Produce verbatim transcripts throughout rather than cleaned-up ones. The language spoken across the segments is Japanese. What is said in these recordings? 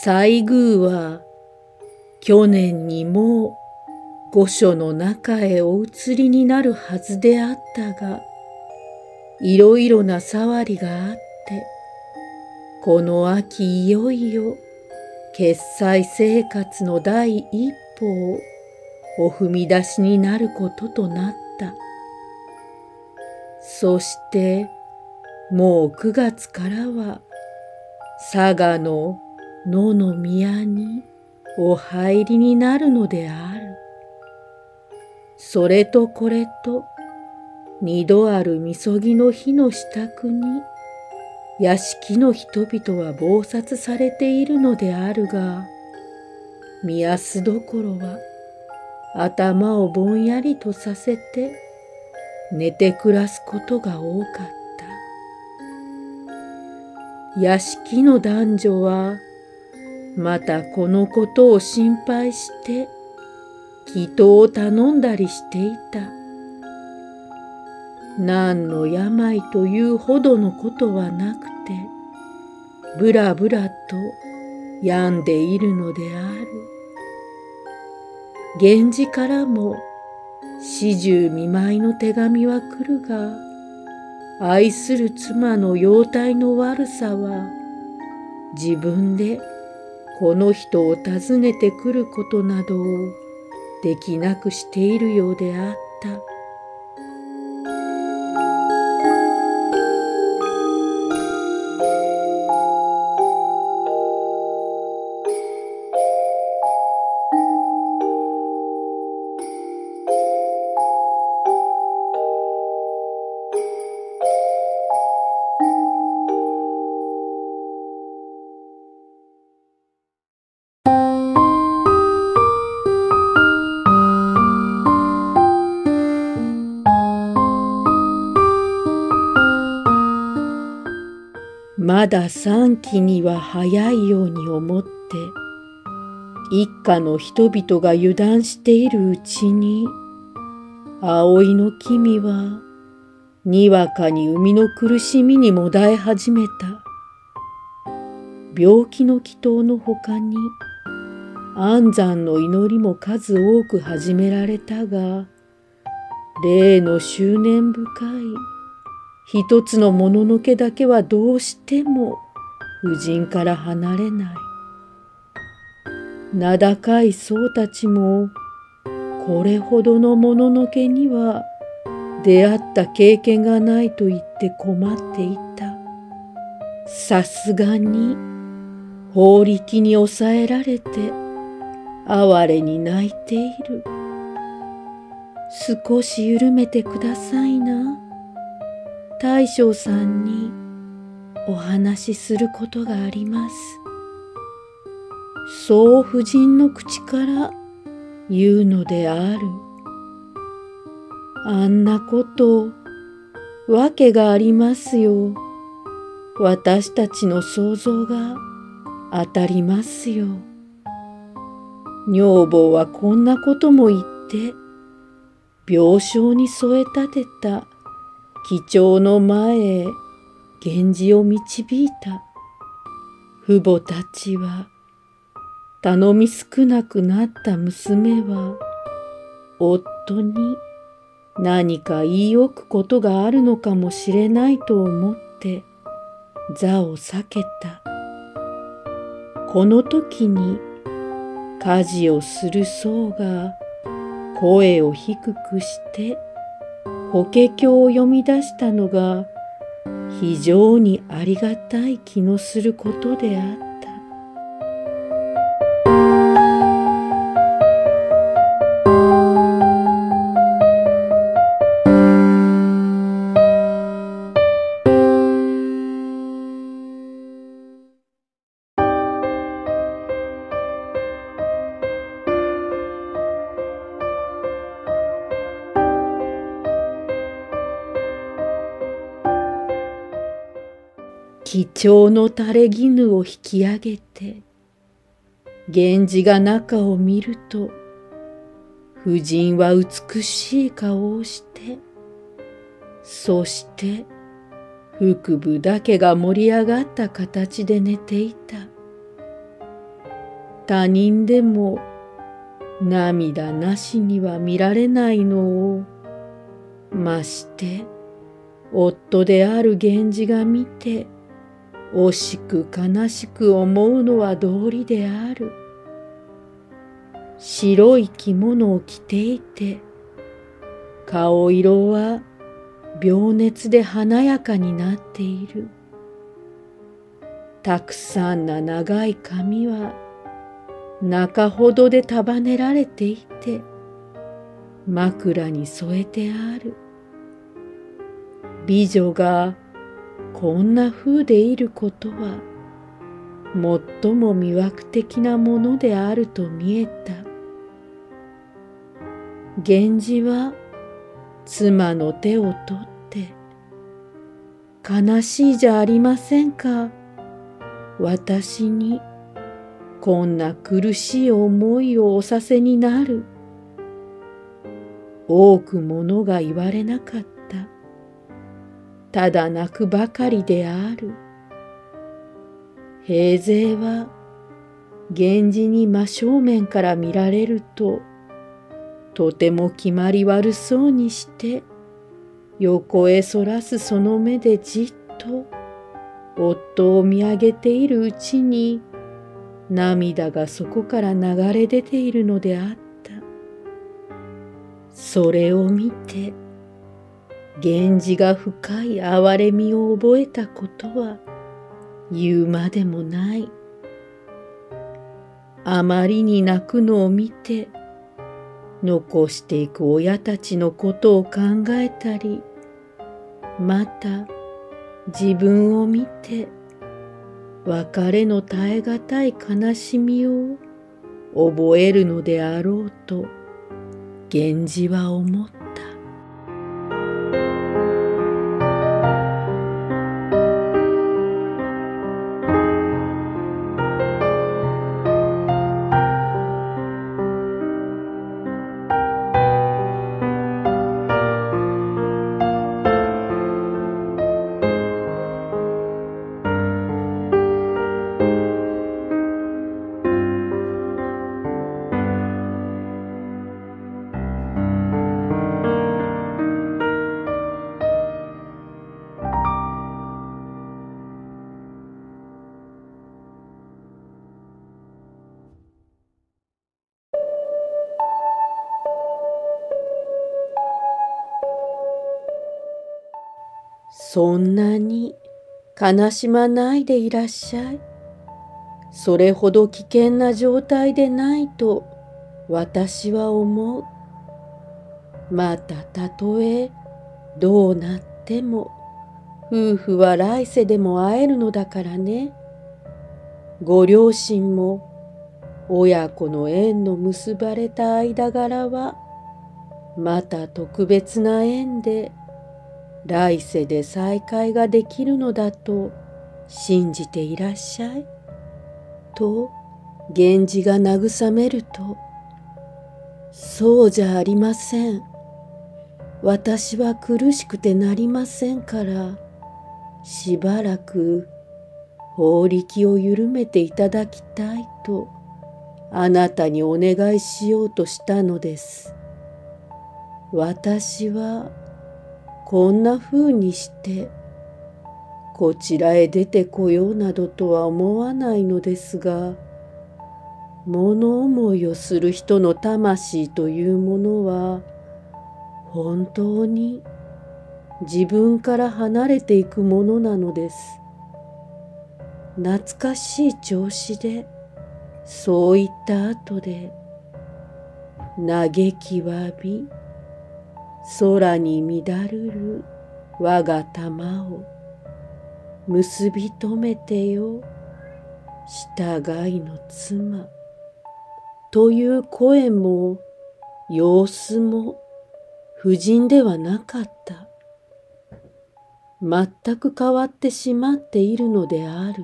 西宮は去年にもう御所の中へお移りになるはずであったが、いろいろな騒りがあって、この秋いよいよ決済生活の第一歩をお踏み出しになることとなった。そしてもうくがつからは佐賀の野の宮にお入りになるのである。それとこれと二度あるみそぎの日の支度に屋敷の人々は忙殺されているのであるが、見やすどころは頭をぼんやりとさせて寝て暮らすことが多かった。屋敷の男女はまたこのことを心配して祈祷を頼んだりしていた。何の病というほどのことはなくて、ぶらぶらと病んでいるのである。源氏からも始終見舞いの手紙は来るが、愛する妻の容体の悪さは自分でこの人を訪ねてくることなどをできなくしているようであった。まだ三期には早いように思って、一家の人々が油断しているうちに、葵の君はにわかに生みの苦しみにもだえ始めた。病気の祈祷のほかに、安産の祈りも数多く始められたが、例の執念深い一つのもののけだけはどうしても婦人から離れない。名高い僧たちもこれほどのもののけには出会った経験がないと言って困っていた。さすがに法力に抑えられて哀れに泣いている。少し緩めてくださいな。大将さんにお話しすることがあります。そう夫人の口から言うのである。あんなこと、わけがありますよ。私たちの想像が当たりますよ。女房はこんなことも言って、病床に添え立てた貴重の前へ源氏を導いた。父母たちは、頼み少なくなった娘は、夫に何か言い置くことがあるのかもしれないと思って座を避けた。この時に家事をする僧が声を低くして法華経を読み出したのが非常にありがたい気のすることであった。貴重の垂れ絹を引き上げて、源氏が中を見ると、婦人は美しい顔をして、そして腹部だけが盛り上がった形で寝ていた。 他人でも涙なしには見られないのを、まして夫である源氏が見て惜しく悲しく思うのは道理である。白い着物を着ていて、顔色は病熱で華やかになっている。たくさんな長い髪は中ほどで束ねられていて、枕に添えてある。美女がこんな風でいることは、最も魅惑的なものであると見えた。源氏は妻の手を取って、悲しいじゃありませんか。私にこんな苦しい思いをおさせになる。多くものが言われなかった。ただ泣くばかりである。平勢は源氏に真正面から見られると、とても決まり悪そうにして、横へそらすその目でじっと夫を見上げているうちに、涙がそこから流れ出ているのであった。それを見て、源氏が深い哀れみを覚えたことは言うまでもない。あまりに泣くのを見て、残していく親たちのことを考えたり、また自分を見て、別れの耐え難い悲しみを覚えるのであろうと、源氏は思った。そんなに悲しまないでいらっしゃい。それほど危険な状態でないと私は思う。またたとえどうなっても夫婦は来世でも会えるのだからね。ご両親も親子の縁の結ばれた間柄はまた特別な縁で来世で再会ができるのだと信じていらっしゃい。と源氏が慰めると、そうじゃありません。私は苦しくてなりませんから、しばらく法力を緩めていただきたいとあなたにお願いしようとしたのです。私はこんなふうにしてこちらへ出てこようなどとは思わないのですが、物思いをする人の魂というものは本当に自分から離れていくものなのです。懐かしい調子でそう言った後で、嘆きわび空に乱るる我が玉を結びとめてよ従いの妻という声も様子も婦人ではなかった。全く変わってしまっているのである。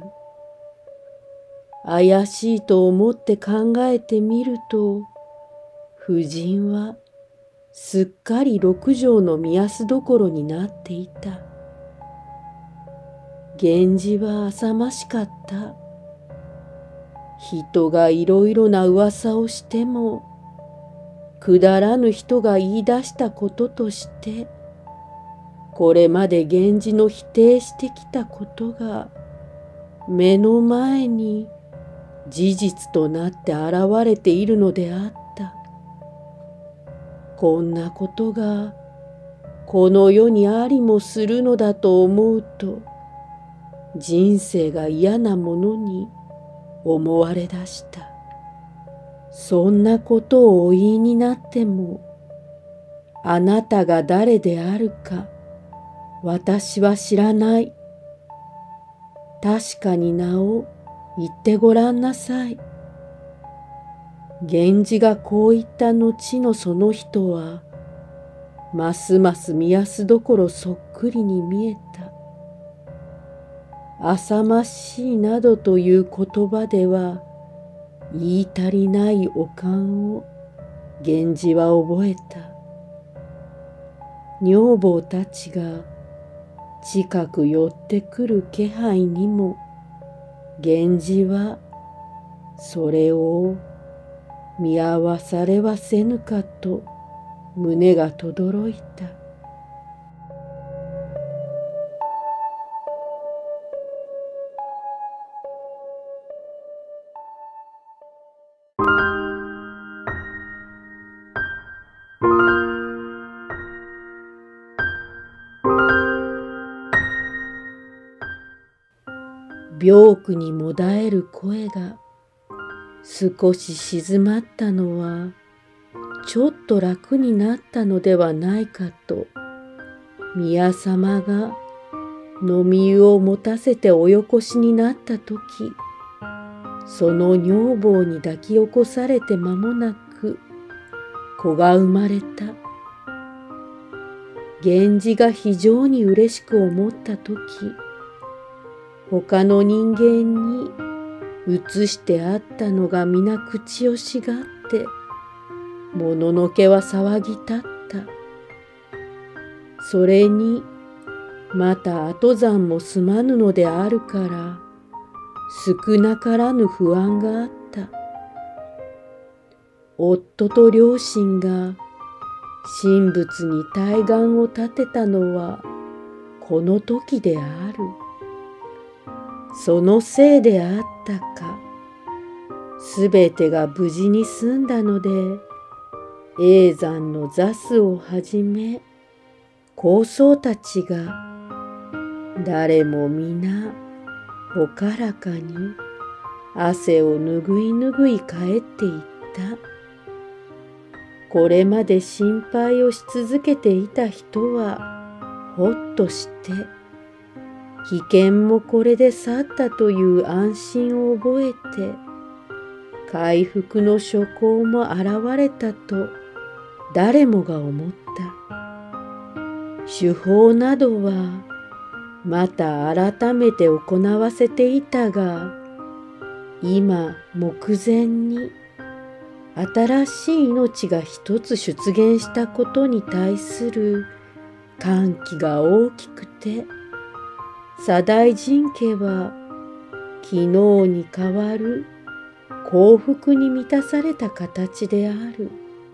怪しいと思って考えてみると、婦人はすっかり六条の目安どころになっていた。源氏は浅ましかった。 人がいろいろな噂をしても、くだらぬ人が言い出したこととして、これまで源氏の否定してきたことが目の前に事実となって現れているのであった。こんなことがこの世にありもするのだと思うと、人生が嫌なものに思われだした。そんなことをお言いになっても、あなたが誰であるか私は知らない。確かに名を言ってごらんなさい。源氏がこう言った後のその人は、ますます見やすどころそっくりに見えた。浅ましいなどという言葉では言い足りないお感を源氏は覚えた。女房たちが近く寄ってくる気配にも、源氏はそれを見合わされはせぬかと胸がとどろいた。病苦にもだえる声が少し静まったのは、ちょっと楽になったのではないかと、宮様が飲み湯を持たせておよこしになったとき、その女房に抱き起こされて間もなく子が生まれた。源氏が非常に嬉しく思ったとき、他の人間に移してあったのが皆口をしがって、もののけは騒ぎ立った。それにまた後産も済まぬのであるから、少なからぬ不安があった。夫と両親が神仏に大願を立てたのはこの時である。そのせいであったか、すべてが無事に済んだので、叡山の座主をはじめ高僧たちが誰も皆ほからかに汗をぬぐいぬぐい帰っていった。これまで心配をし続けていた人はほっとして、危険もこれで去ったという安心を覚えて、回復の曙光も現れたと誰もが思った。手法などはまた改めて行わせていたが、今目前に新しい命が一つ出現したことに対する歓喜が大きくて、左大臣家は昨日に代わる幸福に満たされた形である。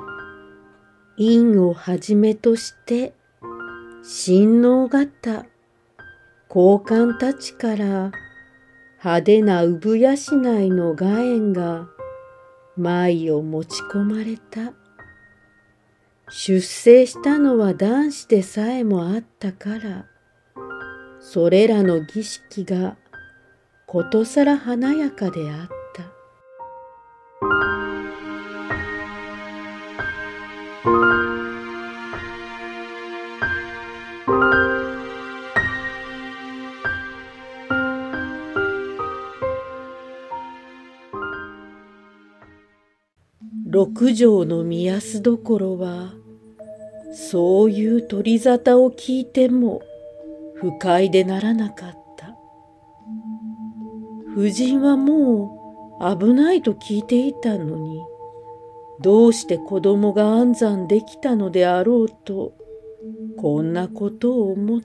院をはじめとして親王方、高官たちから派手な産養いの画縁が舞を持ち込まれた。出征したのは男子でさえもあったから、それらの儀式がことさら華やかであった。六条の見やすどころは、そういう取り沙汰を聞いても不快でならなかった。夫人はもう危ないと聞いていたのに、どうして子供が安産できたのであろうと、こんなことを思って、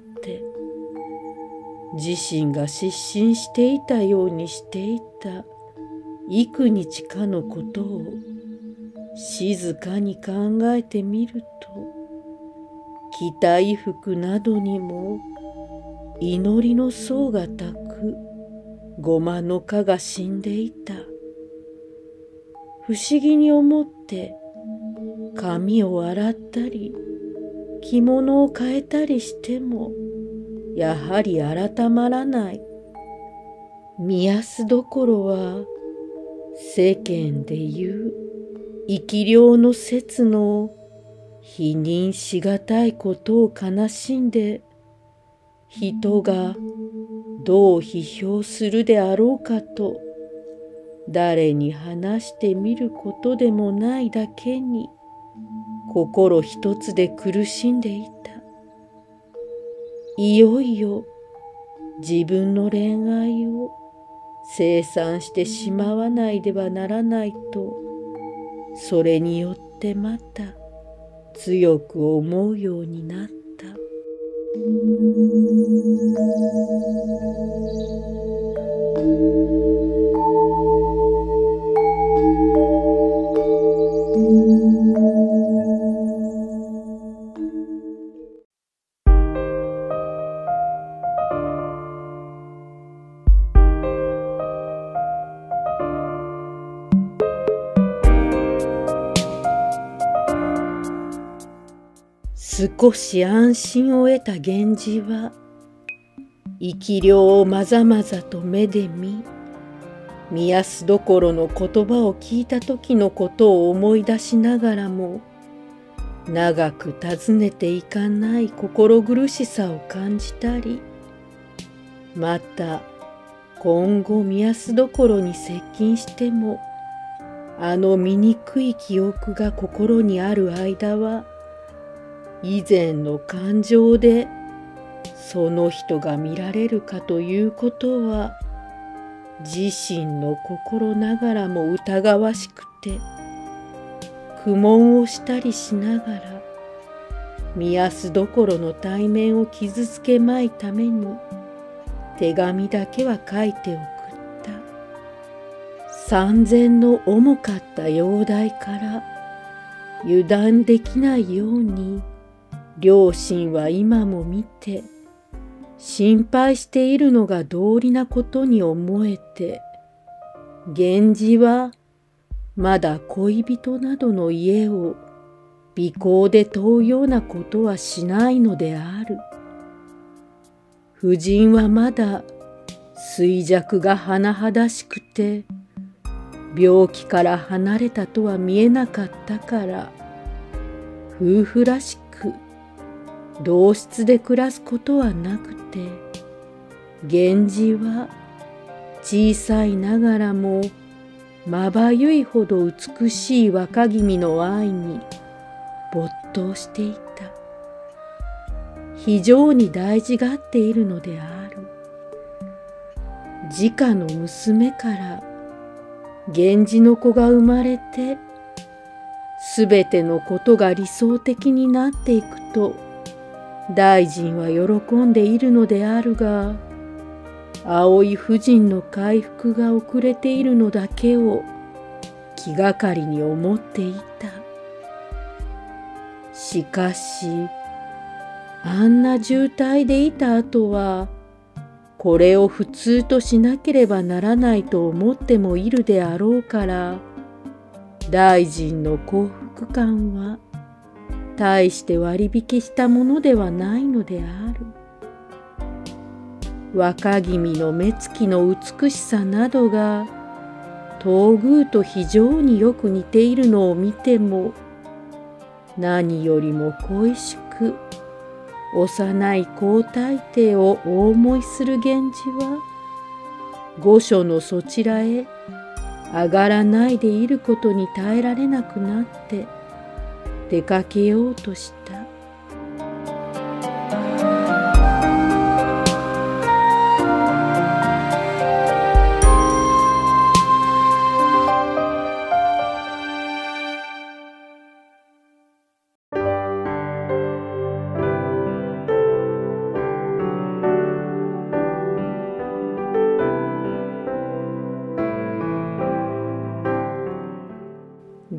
自身が失神していたようにしていた幾日かのことを静かに考えてみると、着た衣服などにも祈りの層がたくごまの花が死んでいた。不思議に思って髪を洗ったり着物を変えたりしてもやはり改まらない。見やすどころは世間でいう生き量の説の否認しがたいことを悲しんで人がどう批評するであろうかと誰に話してみることでもないだけに心一つで苦しんでいた。いよいよ自分の恋愛を清算してしまわないではならないと、それによってまた強く思うようになった。少し安心を得た源氏は生き量をまざまざと目で見、見やすどころの言葉を聞いた時のことを思い出しながらも長く尋ねていかない心苦しさを感じたり、また今後見やすどころに接近してもあの醜い記憶が心にある間は以前の感情でその人が見られるかということは自身の心ながらも疑わしくて苦悶をしたりしながら見やすどころの対面を傷つけまいために手紙だけは書いて送った。三千の重かった容体から油断できないように両親は今も見て心配しているのが道理なことに思えて、源氏はまだ恋人などの家を尾行で問うようなことはしないのである。夫人はまだ衰弱が甚だしくて病気から離れたとは見えなかったから、夫婦らしく同室で暮らすことはなくて、源氏は小さいながらもまばゆいほど美しい若君の愛に没頭していた。非常に大事がっているのである。直の娘から源氏の子が生まれて、すべてのことが理想的になっていくと大臣は喜んでいるのであるが、葵夫人の回復が遅れているのだけを気がかりに思っていた。しかしあんな重体でいた後はこれを普通としなければならないと思ってもいるであろうから、大臣の幸福感は大して割引したものではないのである。若君の目つきの美しさなどが東宮と非常によく似ているのを見ても、何よりも恋しく幼い皇太帝をお思いする源氏は御所のそちらへ上がらないでいることに耐えられなくなって出かけようとした。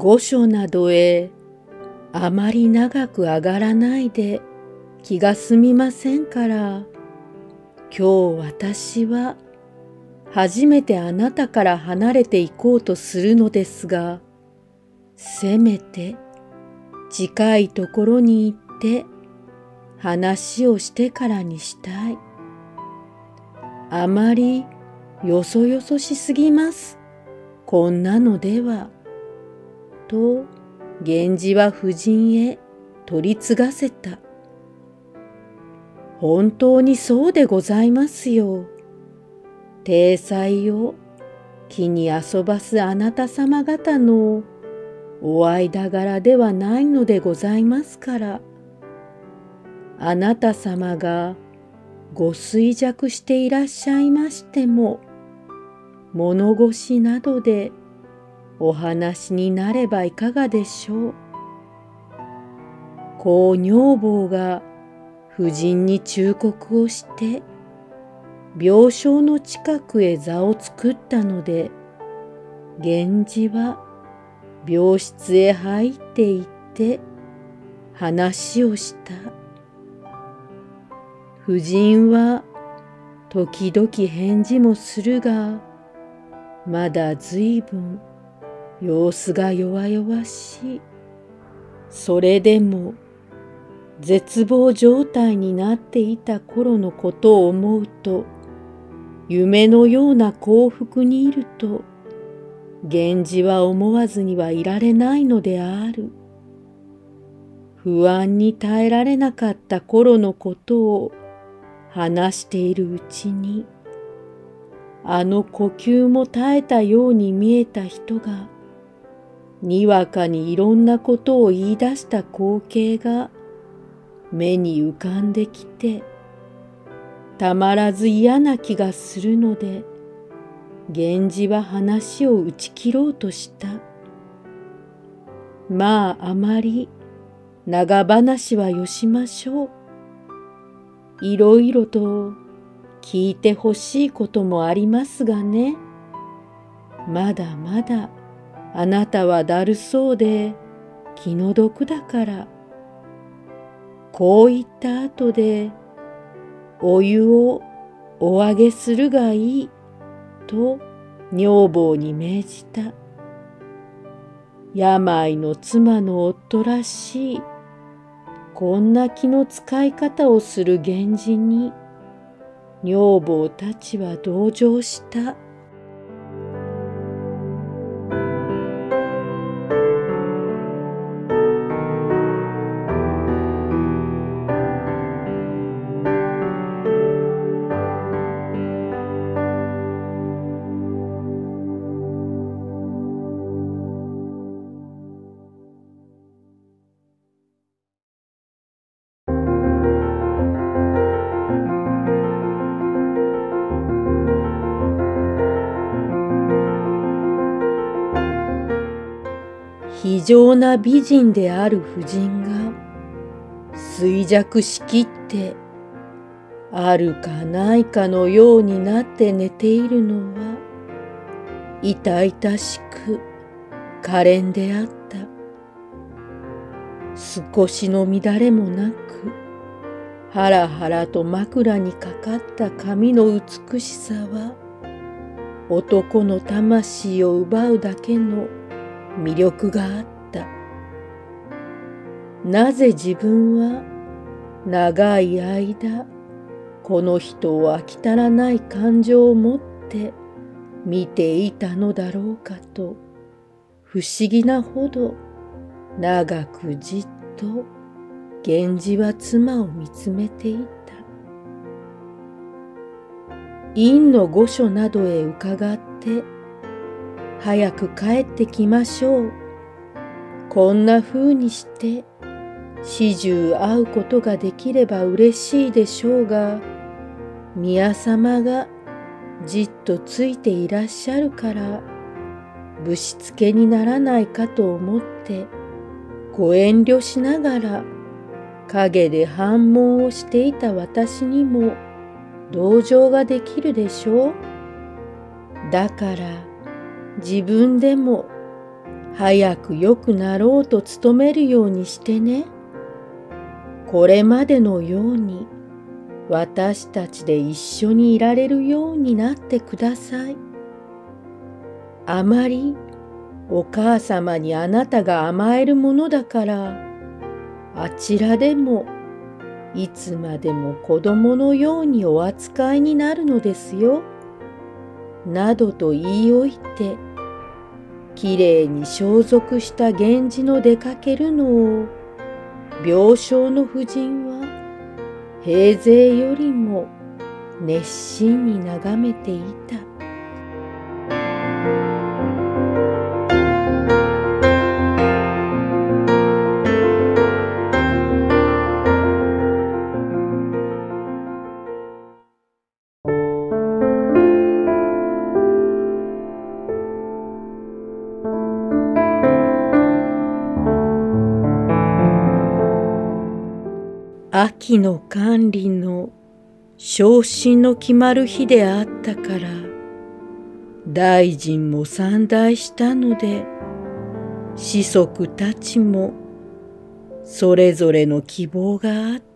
御所などへあまり長く上がらないで気が済みませんから、今日私は初めてあなたから離れていこうとするのですが、せめて近いところに行って話をしてからにしたい。あまりよそよそしすぎます。こんなのでは。と、源氏は夫人へ取り継がせた。本当にそうでございますよ。体裁を気に遊ばすあなた様方のお間柄ではないのでございますから。あなた様がご衰弱していらっしゃいましても、物腰などでお話になればいかがでしょう。公女房が夫人に忠告をして、病床の近くへ座を作ったので、源氏は病室へ入っていって話をした。夫人は時々返事もするが、まだずいぶん様子が弱々しい。それでも絶望状態になっていた頃のことを思うと、夢のような幸福にいると、源氏は思わずにはいられないのである。不安に耐えられなかった頃のことを話しているうちに、あの呼吸も絶えたように見えた人が、にわかにいろんなことを言い出した光景が目に浮かんできて、たまらず嫌な気がするので、源氏は話を打ち切ろうとした。まああまり長話はよしましょう。いろいろと聞いてほしいこともありますがね。まだまだあなたはだるそうで気の毒だから。こう言った後で、お湯をおあげするがいい、と女房に命じた。病の妻の夫らしい、こんな気の使い方をする源氏に、女房たちは同情した。非常な美人である婦人が衰弱しきってあるかないかのようになって寝ているのは痛々しく可憐であった。少しの乱れもなく、はらはらと枕にかかった髪の美しさは男の魂を奪うだけの魅力があった。なぜ自分は長い間この人を飽き足らない感情を持って見ていたのだろうかと、不思議なほど長くじっと源氏は妻を見つめていた。院の御所などへ伺って早く帰ってきましょう。こんな風にして始終会うことができれば嬉しいでしょうが、宮様がじっとついていらっしゃるからぶしつけにならないかと思ってご遠慮しながら陰で反問をしていた私にも同情ができるでしょう。だから自分でも早く良くなろうと努めるようにしてね。これまでのように私たちで一緒にいられるようになってください。あまりお母様にあなたが甘えるものだから、あちらでもいつまでも子供のようにお扱いになるのですよ。などと言いおいて、きれいに装束した源氏の出かけるのを、病床の婦人は平勢よりも熱心に眺めていた。秋の管理の昇進の決まる日であったから、大臣も参内したので、子息たちもそれぞれの希望があって、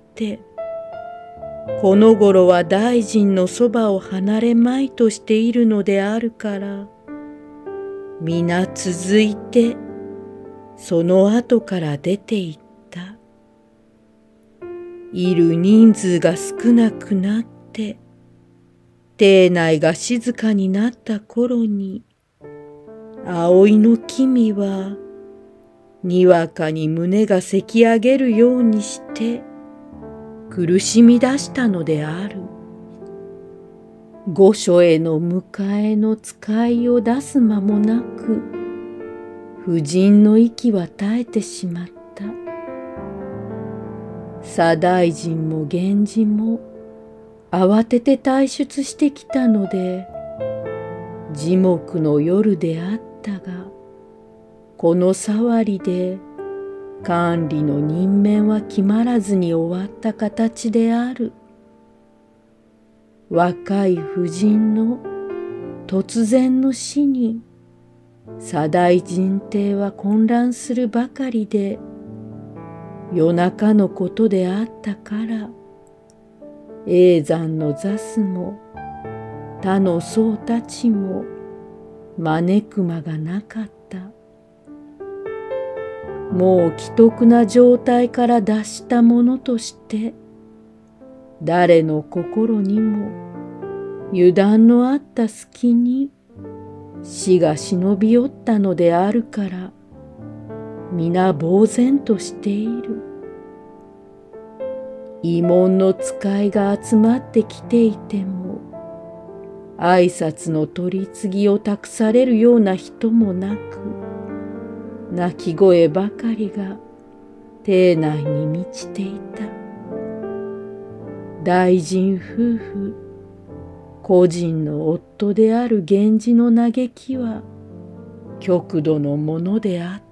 この頃は大臣のそばを離れまいとしているのであるから、皆続いてその後から出て行った。いる人数が少なくなって、邸内が静かになった頃に、葵の君は、にわかに胸がせき上げるようにして、苦しみ出したのである。御所への迎えの使いを出す間もなく、婦人の息は絶えてしまった。左大臣も源氏も慌てて退出してきたので、耳目の夜であったが、この騒りで管理の任免は決まらずに終わった形である。若い婦人の突然の死に、左大臣邸は混乱するばかりで、夜中のことであったから、叡山の座主も他の僧たちも招く間がなかった。もう危篤な状態から脱したものとして、誰の心にも油断のあった隙に死が忍び寄ったのであるから、皆呆然としている。慰問の使いが集まってきていても、挨拶の取り次ぎを託されるような人もなく、泣き声ばかりが邸内に満ちていた。大臣夫婦、個人の夫である源氏の嘆きは極度のものであった。